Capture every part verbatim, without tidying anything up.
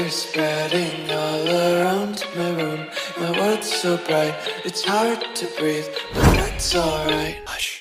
colors spreading all around my room. My world's so bright, it's hard to breathe, but that's alright. Hush.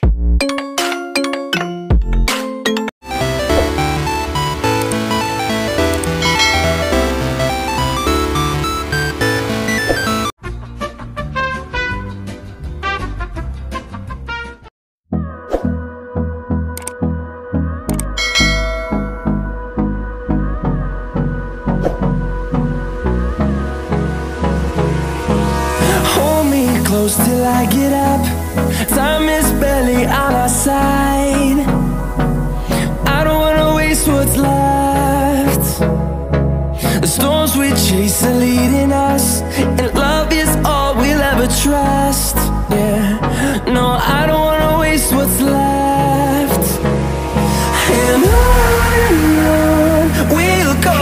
Close till I get up. Time is barely on our side. I don't wanna waste what's left. The storms we chase are leading us, and love is all we'll ever trust. Yeah, no, I don't wanna waste what's left. And on and on we'll go,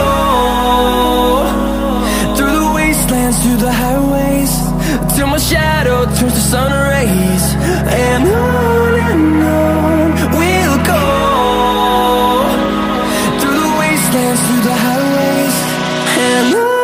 through the wastelands, through the highways, till my shadow turns to sun rays. And on and on we'll go, through the wastelands, through the highways, and on.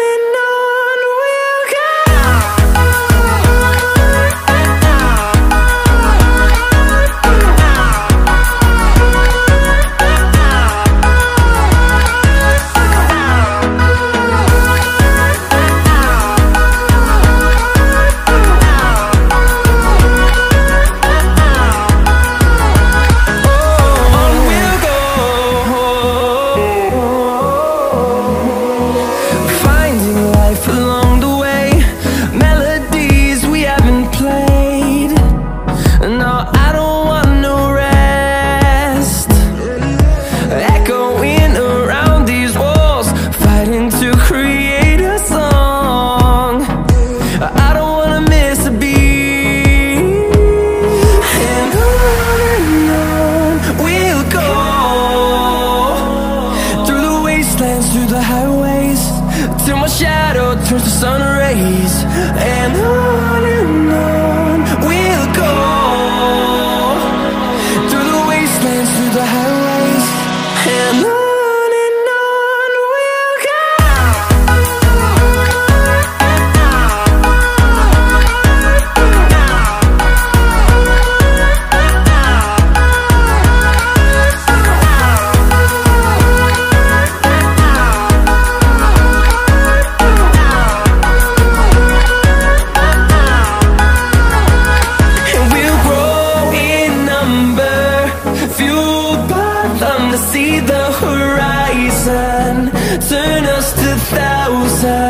Through the highways, till my shadow turns to sun rays. And on and on we'll go, through the wastelands, through the highways, and on. See the horizon turn us to thousands.